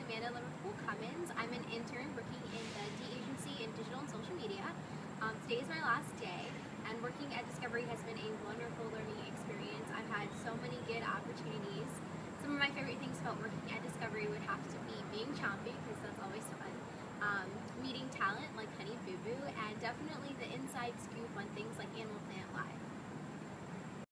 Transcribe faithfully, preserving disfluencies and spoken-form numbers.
Amanda Liverpool Cummins. I'm an intern working in the D agency in digital and social media. Um, today is my last day, and working at Discovery has been a wonderful learning experience. I've had so many good opportunities. Some of my favorite things about working at Discovery would have to be being chompy, because that's always fun, um, meeting talent like Honey Boo Boo, and definitely the inside scoop on things like Animal Planet Live.